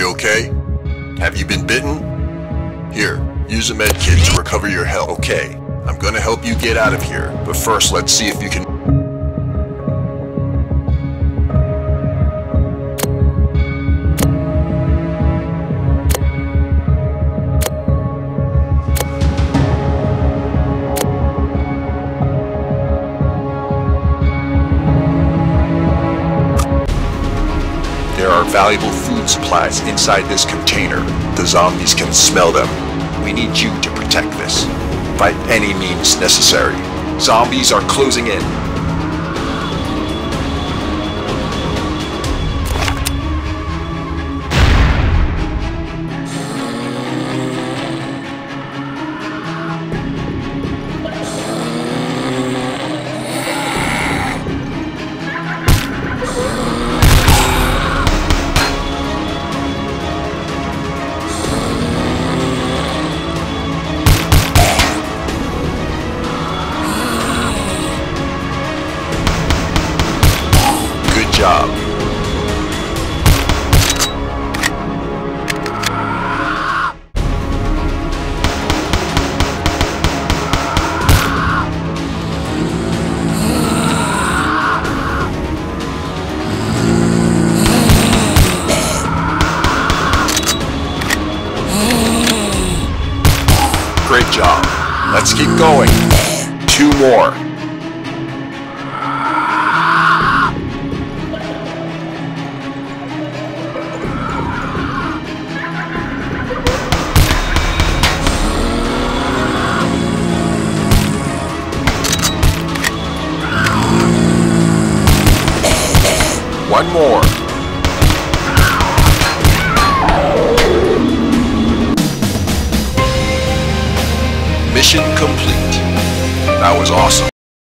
you okay? Have you been bitten? Here, use a med kit to recover your health. Okay, I'm gonna help you get out of here, but first let's see if you can... There are valuable food supplies inside this container. The zombies can smell them. We need you to protect this, by any means necessary. Zombies are closing in. Job. Great job. Let's keep going. 2 more. One more. Mission complete. That was awesome.